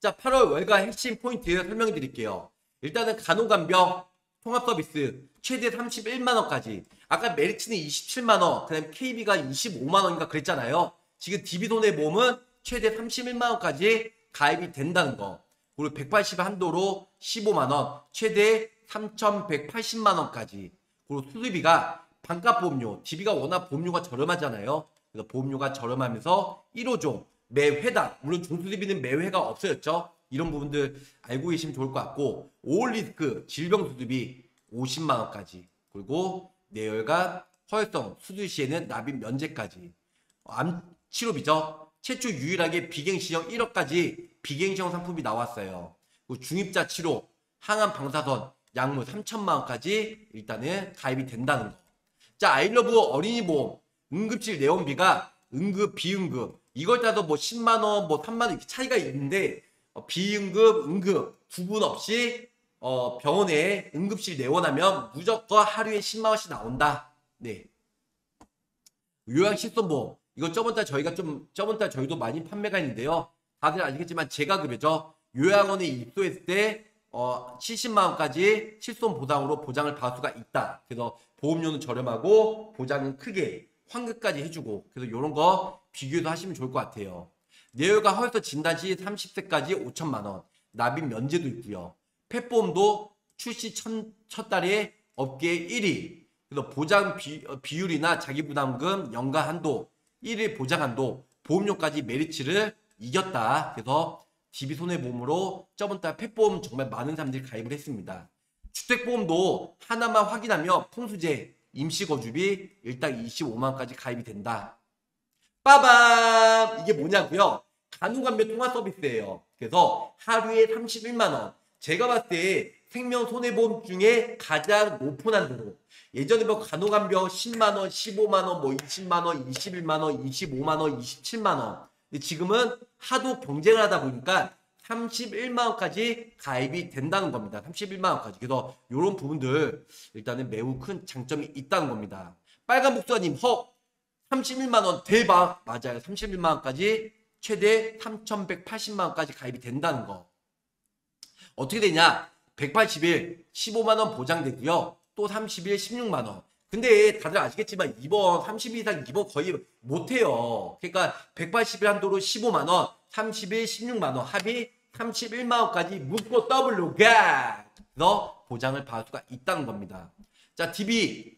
자, 8월 월가 핵심 포인트 설명해 드릴게요. 일단은 간호간병 통합 서비스 최대 31만 원까지. 아까 메리츠는 27만 원, 그다음 KB가 25만 원인가 그랬잖아요. 지금 DB손해보험은 최대 31만 원까지 가입이 된다는 거. 그리고 180 한도로 15만 원, 최대 3,180만 원까지. 그리고 수수비가 반값 보험료, DB가 워낙 보험료가 저렴하잖아요. 그래서 보험료가 저렴하면서 1호종 매 회당, 물론 중수수비는 매 회가 없어졌죠. 이런 부분들 알고 계시면 좋을 것 같고, 오올리스크 질병 수수비 50만 원까지. 그리고 뇌혈관 허혈성 수술 시에는 납입 면제까지. 암 치료비죠. 최초 유일하게 비갱시형 1억까지 비갱시형 상품이 나왔어요. 그리고 중입자 치료, 항암 방사선, 약물 3천만 원까지 일단은 가입이 된다는 거. 자, 아이러브 어린이 보험, 응급실 내원비가 응급, 비응급 이걸 따도 뭐 10만 원, 뭐 3만 원 이렇게 차이가 있는데 비응급, 응급 구분 없이 병원에 응급실 내원하면 무조건 하루에 10만 원씩 나온다. 네. 요양실손보험 이거 저번 달 저희도 많이 판매가 있는데요. 다들 아시겠지만 제가급여죠. 요양원에 입소했을 때 70만 원까지 실손 보상으로 보장을 받을 수가 있다. 그래서 보험료는 저렴하고 보장은 크게 환급까지 해주고, 그래서 이런 거 비교도 하시면 좋을 것 같아요. 뇌혈관 허혈성 진단 시 30세까지 5천만 원, 납입 면제도 있고요. 펫보험도 출시 첫 달에 업계 1위. 그래서 보장 비율이나 자기부담금 연간 한도, 1일 보장 한도, 보험료까지 메리츠를 이겼다. 그래서 DB손해보험으로 저번 달 펫보험 정말 많은 사람들이 가입을 했습니다. 주택보험도 하나만 확인하면 풍수제, 임시거주비 일당 25만 원까지 가입이 된다. 빠밤! 이게 뭐냐고요? 간호간병 통화 서비스예요. 그래서 하루에 31만 원. 제가 봤을 때 생명손해보험 중에 가장 높은 한도로. 예전에 뭐 간호간병 10만 원, 15만 원, 뭐 20만 원, 21만 원, 25만 원, 27만 원. 근데 지금은 하도 경쟁을 하다 보니까 31만 원까지 가입이 된다는 겁니다. 31만 원까지. 그래서 이런 부분들 일단은 매우 큰 장점이 있다는 겁니다. 빨간 복수아님 헉 31만 원 대박. 맞아요. 31만 원까지 최대 3,180만 원까지 가입이 된다는 거. 어떻게 되냐? 180일 15만 원 보장되고요. 또 30일 16만 원. 근데 다들 아시겠지만 이번 30일 이상 이번 거의 못해요. 그러니까 180일 한도로 15만 원, 30일 16만 원, 합의 31만 원까지 묶고 더블로 가! 너 보장을 받을 수가 있다는 겁니다. 자, DB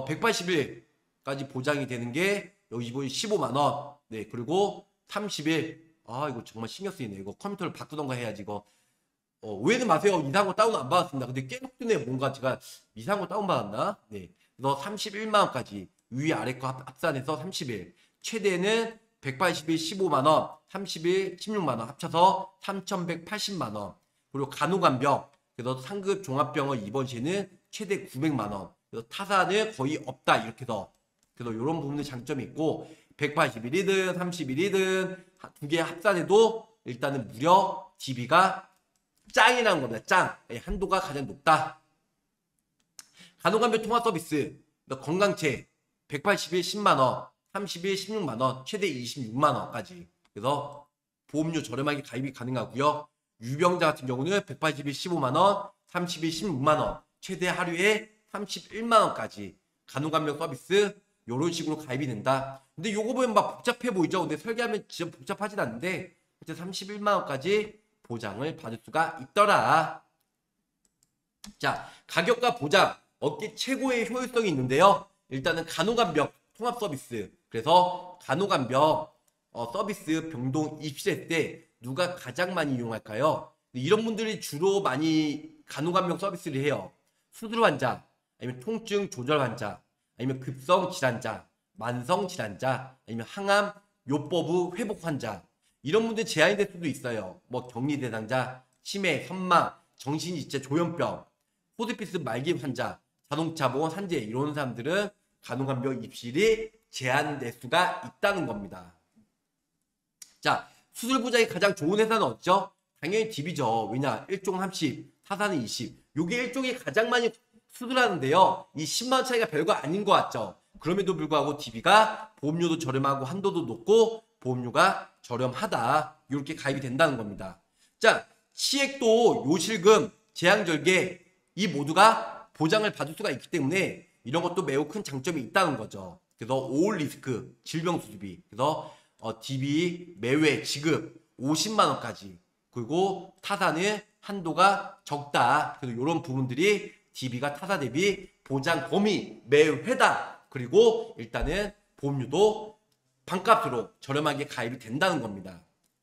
180일까지 보장이 되는 게 여기 보이 15만 원. 네, 그리고 30일. 아, 이거 정말 신경 쓰이네. 이거 컴퓨터를 바꾸던가 해야지 이거. 오해는 마세요. 이상한 거 다운 안 받았습니다. 근데 깨톡뜨네 뭔가 제가 이상한 거 다운 받았나? 네. 그래서 31만 원까지 위 아래 거 합산해서 30일. 최대는 180일 15만 원, 30일 16만 원 합쳐서 3,180만 원. 그리고 간호간병. 그래서 상급 종합병원 입원 시에는 최대 900만 원. 그래서 타사는 거의 없다 이렇게 해서. 그래서 이런 부분에 장점이 있고 180일이든 30일이든 두 개 합산해도 일단은 무려 DB가 짱이라는 겁니다. 짱. 한도가 가장 높다. 간호간병 통화 서비스. 건강체 180일 10만원, 30일 16만원, 최대 26만 원까지. 그래서 보험료 저렴하게 가입이 가능하고요. 유병자 같은 경우는 180일 15만 원, 30일 16만 원, 최대 하루에 31만 원까지 간호간병 서비스 이런 식으로 가입이 된다. 근데 요거 보면 막 복잡해 보이죠. 근데 설계하면 진짜 복잡하진 않는데 그때 31만 원까지 보장을 받을 수가 있더라. 자, 가격과 보장 업계 최고의 효율성이 있는데요. 일단은 간호간병 통합 서비스. 그래서 간호간병 서비스 병동 입시할 때 누가 가장 많이 이용할까요? 이런 분들이 주로 많이 간호간병 서비스를 해요. 수술 환자, 아니면 통증 조절 환자, 아니면 급성 질환자, 만성 질환자, 아니면 항암 요법의 회복 환자. 이런 분들 제한이 될 수도 있어요. 뭐 격리 대상자, 치매, 선망, 정신지체 조현병, 호스피스 말기 환자, 자동차 보험 산재 이런 사람들은 간호간병 입실이 제한될 수가 있다는 겁니다. 자, 수술 보장이 가장 좋은 회사는 어디죠? 당연히 DB죠. 왜냐? 1종 30, 타사는 20. 요게 1종이 가장 많이 수술하는데요. 이 10만원 차이가 별거 아닌 것 같죠? 그럼에도 불구하고 DB가 보험료도 저렴하고 한도도 높고 보험료가 저렴하다. 이렇게 가입이 된다는 겁니다. 자, 치액도 요실금, 제왕절개 이 모두가 보장을 받을 수가 있기 때문에 이런 것도 매우 큰 장점이 있다는 거죠. 그래서 올 리스크, 질병 수술비, 그래서 DB 매회 지급 50만 원까지, 그리고 타사는 한도가 적다. 그래서 이런 부분들이 DB가 타사 대비 보장 범위 매회다. 그리고 일단은 보험료도 반값으로 저렴하게 가입이 된다는 겁니다.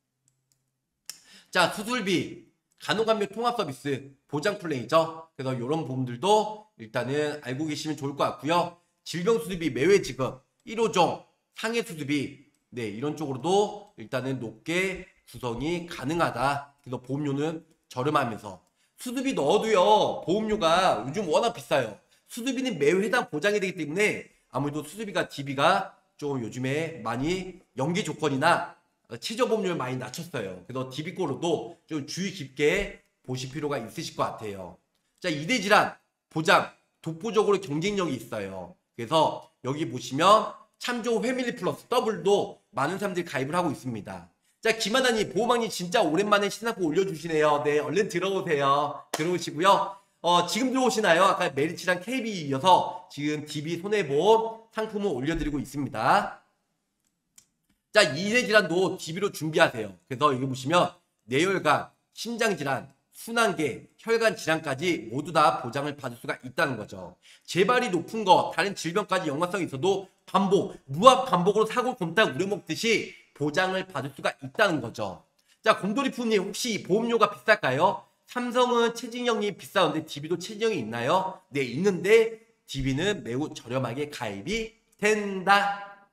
자, 수술비, 간호간병 통합 서비스, 보장 플랜이죠. 그래서 이런 부분들도 일단은 알고 계시면 좋을 것 같고요. 질병 수술비 매회 지급, 1호종, 상해 수술비, 네, 이런 쪽으로도 일단은 높게 구성이 가능하다. 그래서 보험료는 저렴하면서 수술비 넣어도요, 보험료가 요즘 워낙 비싸요. 수술비는 매회당 보장이 되기 때문에 아무래도 수술비가 DB가 좀 요즘에 많이 연계 조건이나 최저 보험료를 많이 낮췄어요. 그래서 DB 거로도 좀 주의 깊게 보실 필요가 있으실 것 같아요. 자, 이대 질환 보장 독보적으로 경쟁력이 있어요. 그래서 여기 보시면 참조 패밀리 플러스 더블도 많은 사람들이 가입을 하고 있습니다. 자, 김하나님, 보호망님 진짜 오랜만에 신상품 올려주시네요. 네, 얼른 들어오세요. 들어오시고요. 지금 들어오시나요? 아까 메리츠랑 KB 이어서 지금 DB 손해보험 상품을 올려드리고 있습니다. 자, 이대 질환도 DB로 준비하세요. 그래서 여기 보시면 뇌혈관, 심장질환, 순환계, 혈관 질환까지 모두 다 보장을 받을 수가 있다는 거죠. 재발이 높은 거, 다른 질병까지 연관성이 있어도 반복, 무합 반복으로 사고 곰탕 우려먹듯이 보장을 받을 수가 있다는 거죠. 자, 곰돌이푸님 혹시 보험료가 비쌀까요? 삼성은 체증형이 비싸는데 DB도 체증형이 있나요? 네, 있는데 DB는 매우 저렴하게 가입이 된다.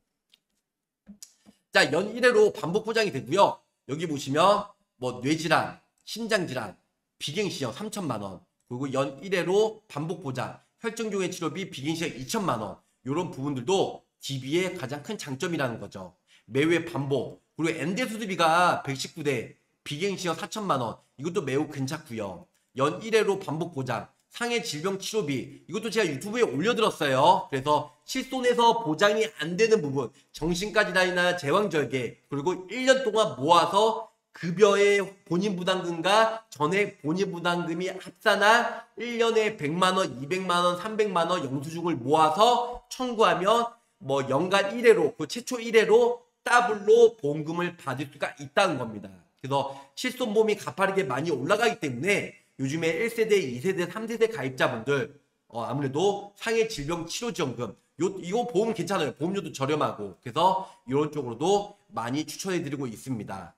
자, 연 1회로 반복 보장이 되고요. 여기 보시면 뭐 뇌질환, 심장질환, 비갱시형 3천만 원, 그리고 연 1회로 반복 보장, 혈증종의 치료비 비갱시형 2천만 원, 이런 부분들도 DB의 가장 큰 장점이라는 거죠. 매회 반복, 그리고 엔대 수술비가 119대, 비갱시형 4천만 원, 이것도 매우 괜찮고요. 연 1회로 반복 보장, 상해 질병 치료비, 이것도 제가 유튜브에 올려드렸어요. 그래서 실손에서 보장이 안 되는 부분, 정신과질환이나 제왕절개, 그리고 1년 동안 모아서 급여의 본인부담금과 전액 본인부담금이 합산한 1년에 100만원, 200만원, 300만원 영수증을 모아서 청구하면 뭐 연간 1회로, 그 최초 1회로 더블로 보험금을 받을 수가 있다는 겁니다. 그래서 실손보험이 가파르게 많이 올라가기 때문에 요즘에 1세대, 2세대, 3세대 가입자분들 아무래도 상해 질병 치료지원금 이거 보험 괜찮아요. 보험료도 저렴하고. 그래서 이런 쪽으로도 많이 추천해드리고 있습니다.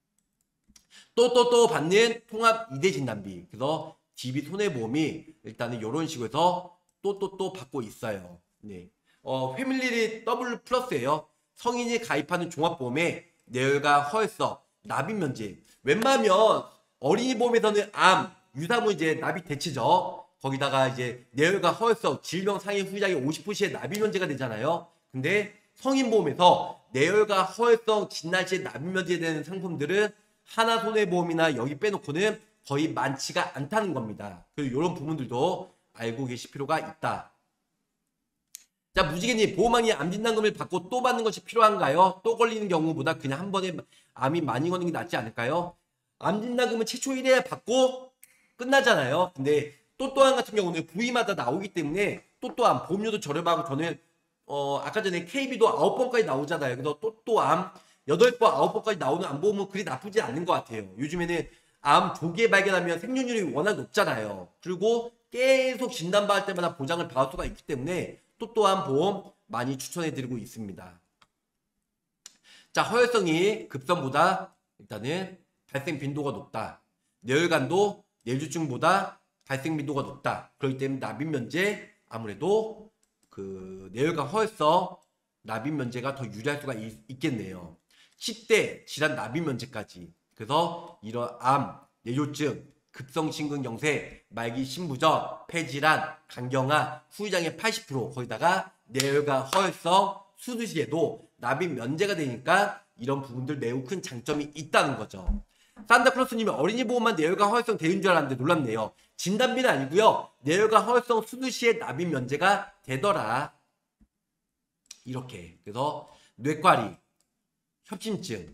또 받는 통합 2대 진단비. 그래서 DB 손해보험이 일단은 이런 식으로 해서 또 받고 있어요. 네. 패밀리 더블 플러스예요. 성인이 가입하는 종합보험에 뇌혈관, 허혈성, 납입면제. 웬만하면 어린이 보험에서는 암, 유사무 이제 납입 대체죠. 거기다가 이제 뇌혈관, 허혈성, 질병 상해 후유장이 50%의 납입면제가 되잖아요. 근데 성인보험에서 뇌혈관, 허혈성, 진날시에 납입면제되는 상품들은 하나손해보험이나 여기 빼놓고는 거의 많지가 않다는 겁니다. 그리고 이런 부분들도 알고 계실 필요가 있다. 자, 무지개님, 보호망이 암진단금을 받고 또 받는 것이 필요한가요? 또 걸리는 경우보다 그냥 한 번에 암이 많이 거는 게 낫지 않을까요? 암진단금은 최초 1회 받고 끝나잖아요. 근데 또또암 같은 경우는 부위마다 나오기 때문에 또또암 보험료도 저렴하고 저는 아까 전에 KB도 9번까지 나오잖아요. 그래서 또또암 8번, 9번까지 나오는 암보험은 그리 나쁘지 않은 것 같아요. 요즘에는 암 조기에 발견하면 생존율이 워낙 높잖아요. 그리고 계속 진단받을 때마다 보장을 받을 수가 있기 때문에 또또암 보험 많이 추천해드리고 있습니다. 자, 허혈성이 급성보다 일단은 발생 빈도가 높다. 뇌혈관도 뇌졸중보다 발생 빈도가 높다. 그렇기 때문에 납입면제 아무래도 그 뇌혈관 허혈성 납입면제가 더 유리할 수가 있겠네요. 10대 질환 납입면제까지. 그래서 이런 암, 뇌졸중, 급성심근경색, 말기 신부전, 폐질환, 간경화, 후유장의 80% 거기다가 뇌혈관 허혈성 수술 시에도 납입 면제가 되니까 이런 부분들 매우 큰 장점이 있다는 거죠. 산다클로스님이 어린이 보험만 뇌혈관 허혈성 되는 줄 알았는데 놀랍네요. 진단비는 아니고요. 뇌혈관 허혈성 수술 시에 납입 면제가 되더라. 이렇게. 그래서 뇌과리, 협심증,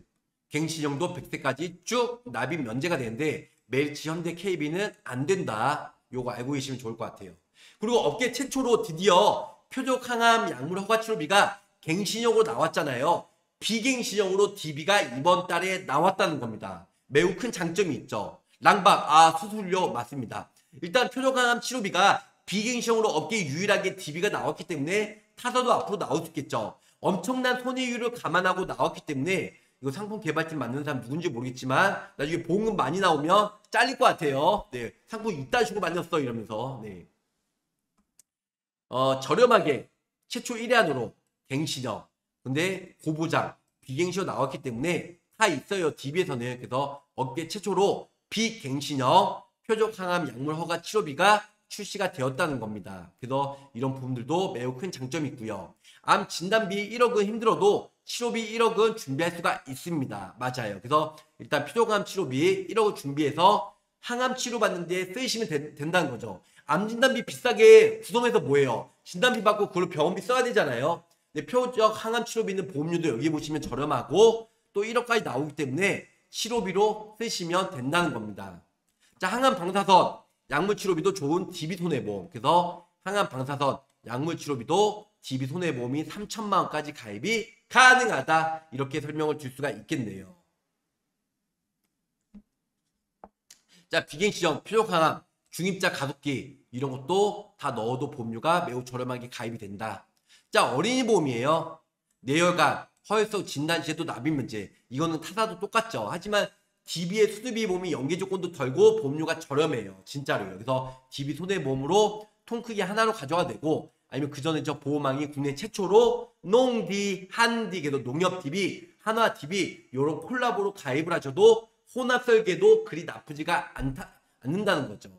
갱신형도 100세까지 쭉 납입 면제가 되는데 멜치, 현대, KB는 안 된다. 요거 알고 계시면 좋을 것 같아요. 그리고 업계 최초로 드디어 표적 항암 약물 허가 치료비가 갱신형으로 나왔잖아요. 비갱신형으로 DB가 이번 달에 나왔다는 겁니다. 매우 큰 장점이 있죠. 랑박, 수수료 맞습니다. 일단 표적 항암 치료비가 비갱신형으로 업계에 유일하게 DB가 나왔기 때문에 타사도 앞으로 나올 수 있겠죠. 엄청난 손해율을 감안하고 나왔기 때문에 이거 상품 개발팀 만드는 사람 누군지 모르겠지만 나중에 보험금 많이 나오면 잘릴 것 같아요. 네, 상품 이딴 식으로 만들었어 이러면서. 네. 저렴하게 최초 1회안으로 갱신형. 근데 고보장 비갱신형 나왔기 때문에 다 있어요. DB에서는. 그래서 업계 최초로 비갱신형 표적 항암 약물 허가 치료비가 출시가 되었다는 겁니다. 그래서 이런 부분들도 매우 큰 장점이 있고요. 암 진단비 1억은 힘들어도 치료비 1억은 준비할 수가 있습니다. 맞아요. 그래서 일단 표적암 치료비 1억을 준비해서 항암 치료받는 데 쓰시면 된다는 거죠. 암 진단비 비싸게 구성해서 뭐예요? 진단비 받고 그걸 병원비 써야 되잖아요. 근데 표적 항암 치료비는 보험료도 여기 보시면 저렴하고 또 1억까지 나오기 때문에 치료비로 쓰시면 된다는 겁니다. 자, 항암 방사선 약물 치료비도 좋은 DB 손해보험. 그래서 항암 방사선 약물 치료비도 DB 손해보험이 3천만 원까지 가입이 가능하다. 이렇게 설명을 줄 수가 있겠네요. 자, 비갱신형 표적 항암 중입자 가속기 이런 것도 다 넣어도 보험료가 매우 저렴하게 가입이 된다. 자, 어린이 보험이에요. 뇌혈관, 허혈성 진단 시에도 납입 문제. 이거는 타사도 똑같죠. 하지만 DB의 수수비 보험이 연계 조건도 덜고 보험료가 저렴해요. 진짜로요. 그래서 DB 손해보험으로 통 크기 하나로 가져가도 되고 아니면 그 전에 저 보험왕이 국내 최초로 농디, 한디, 그래도 농협 DB, 한화 DB 이런 콜라보로 가입을 하셔도 혼합 설계도 그리 나쁘지가 않는다는 거죠.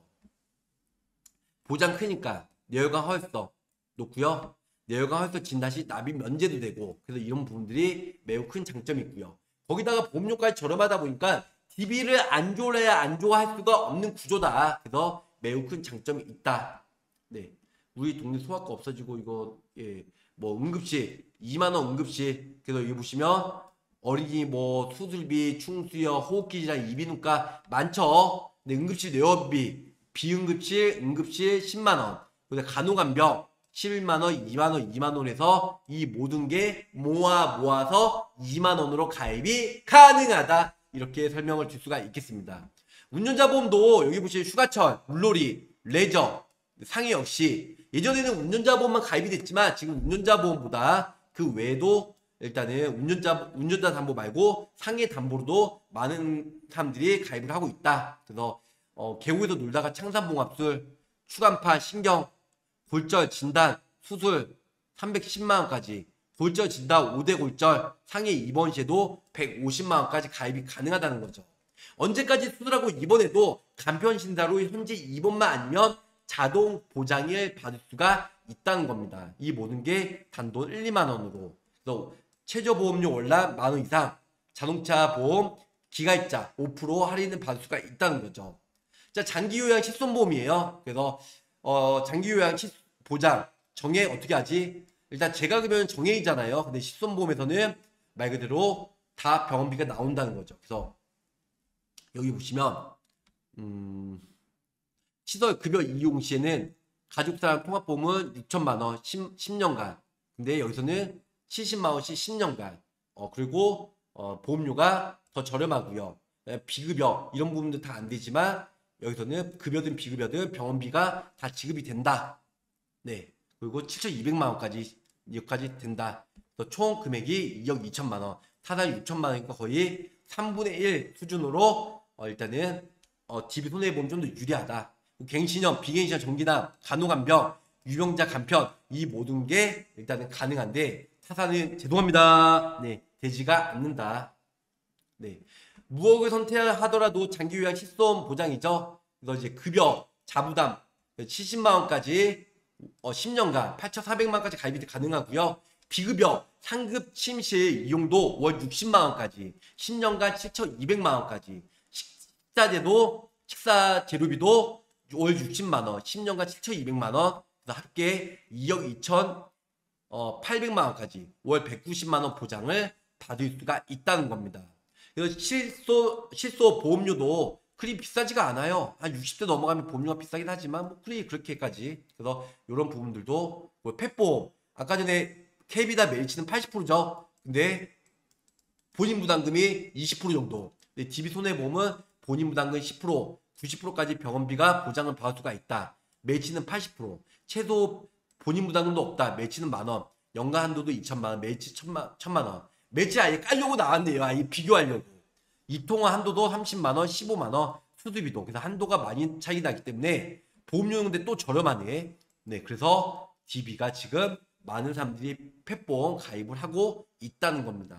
보장 크니까 뇌혈관 허혈성 놓고요. 뇌혈관 허혈성 진단 시 납입 면제도 되고 그래서 이런 부분들이 매우 큰 장점이 있고요. 거기다가 보험료까지 저렴하다 보니까 DB를 안 좋아해야 안 좋아할 수가 없는 구조다. 그래서 매우 큰 장점이 있다. 네, 우리 동네 소아과 없어지고 이거 뭐 응급실 2만 원 응급실. 그래서 여기 보시면 어린이 뭐 수술비, 충수여, 호흡기 질환, 이비인후과 많죠. 근데 응급실 내원비, 비응급실, 응급실 10만 원. 근데 간호간병 11만 원, 2만 원, 2만 원에서 이 모든 게 모아서 2만 원으로 가입이 가능하다. 이렇게 설명을 줄 수가 있겠습니다. 운전자 보험도 여기 보시면 휴가철, 물놀이, 레저, 상해 역시 예전에는 운전자 보험만 가입이 됐지만 지금 운전자 보험보다 그 외에도 일단은 운전자 담보 말고 상해 담보로도 많은 사람들이 가입을 하고 있다. 그래서 계곡에서 놀다가 창산봉합술, 추간파, 신경, 골절 진단, 수술 310만 원까지, 골절 진단 5대 골절, 상해 입원 시에도 150만 원까지 가입이 가능하다는 거죠. 언제까지 수술하고 입원해도 간편 신사로 현재 입원만 아니면 자동 보장을 받을 수가 있다는 겁니다. 이 모든 게 단돈 1, 2만 원으로. 그래서 최저 보험료 월납 만 원 이상, 자동차 보험 기가입자 5% 할인을 받을 수가 있다는 거죠. 자, 장기 요양 실손보험이에요. 그래서 장기 요양 보장 정액 어떻게 하지? 일단 제가 그러면 정액이잖아요. 근데 실손보험에서는 말 그대로 다 병원비가 나온다는 거죠. 그래서 여기 보시면 시설 급여 이용 시에는 가족사랑 통합보험은 6천만 원 10년간. 근데 여기서는 70만 원씩 10년간. 그리고 보험료가 더 저렴하고요. 비급여 이런 부분도 다 안 되지만 여기서는 급여든 비급여든 병원비가 다 지급이 된다. 네. 그리고 7,200만 원까지 여기까지 된다. 총 금액이 2억 2천만 원. 타산 6천만 원이니까 거의 3분의 1 수준으로 일단은 DB 손해보험 좀 더 유리하다. 갱신형, 비갱신형 정기남, 간호간병, 유병자 간편 이 모든 게 일단은 가능한데 타사는 죄송합니다. 네, 되지가 않는다. 네, 무억을 선택하더라도 장기 요양 실손 보장이죠. 그래서 이제 급여, 자부담 70만 원까지 10년간 8,400만 원까지 가입이 가능하고요. 비급여, 상급 침실 이용도 월 60만 원까지, 10년간 7,200만 원까지, 식사제도, 식사 재료비도 월 60만 원, 10년간 7,200만 원, 합계 2억 2,800만 원까지 월 190만 원 보장을 받을 수가 있다는 겁니다. 그래서 실손 보험료도 그리 비싸지가 않아요. 한 60대 넘어가면 보험료가 비싸긴 하지만 뭐 그리 그렇게까지. 그래서 이런 부분들도 뭐 펫보험 아까 전에 캡이다 멜치는 80%죠. 근데 본인 부담금이 20% 정도. 근데 DB 손해보험은 본인 부담금 10%, 90%까지 병원비가 보장을 받을 수가 있다. 매치는 80%. 최소 본인 부담금도 없다. 매치는 10,000원. 연간 한도도 2,000만 원. 매치 1,000만 원. 매치 아예 깔려고 나왔네요. 아예 비교하려고. 이통화 한도도 30만 원, 15만 원. 수수비도. 그래서 한도가 많이 차이 나기 때문에 보험료인데 또 저렴하네. 네, 그래서 DB가 지금 많은 사람들이 펫보험 가입을 하고 있다는 겁니다.